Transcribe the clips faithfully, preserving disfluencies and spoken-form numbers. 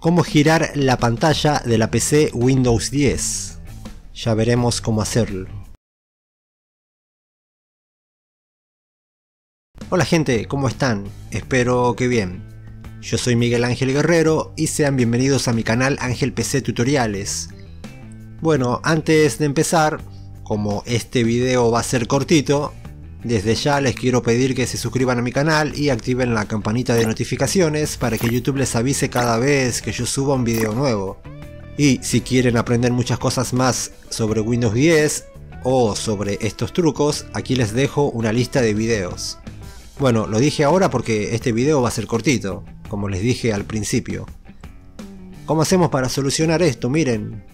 cómo girar la pantalla de la P C Windows diez. Ya veremos cómo hacerlo. Hola gente, ¿cómo están? Espero que bien. Yo soy Miguel Ángel Guerrero y sean bienvenidos a mi canal Ángel P C Tutoriales. Bueno, antes de empezar, como este video va a ser cortito, desde ya les quiero pedir que se suscriban a mi canal y activen la campanita de notificaciones para que YouTube les avise cada vez que yo suba un video nuevo. Y si quieren aprender muchas cosas más sobre Windows diez o sobre estos trucos, aquí les dejo una lista de videos. Bueno, lo dije ahora porque este video va a ser cortito, como les dije al principio. ¿Cómo hacemos para solucionar esto? Miren.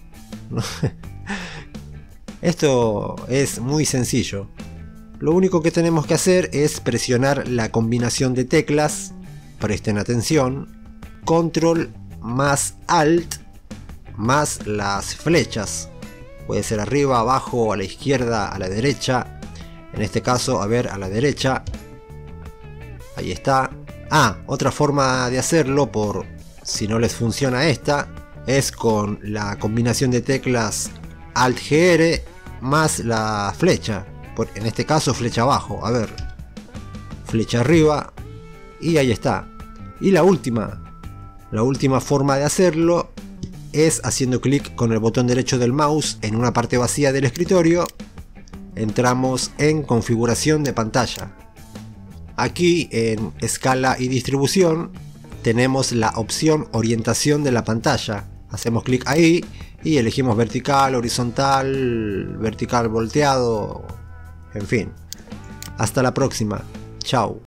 Esto es muy sencillo. Lo único que tenemos que hacer es presionar la combinación de teclas, presten atención, control más alt más las flechas. Puede ser arriba, abajo, a la izquierda, a la derecha. En este caso, a ver, a la derecha. Ahí está. Ah, otra forma de hacerlo, por si no les funciona esta, es con la combinación de teclas alt G R más la flecha. En este caso flecha abajo, a ver, flecha arriba y ahí está. Y la última, la última forma de hacerlo es haciendo clic con el botón derecho del mouse en una parte vacía del escritorio. Entramos en configuración de pantalla. Aquí en escala y distribución tenemos la opción orientación de la pantalla. Hacemos clic ahí y elegimos vertical, horizontal, vertical volteado. En fin, hasta la próxima. Chao.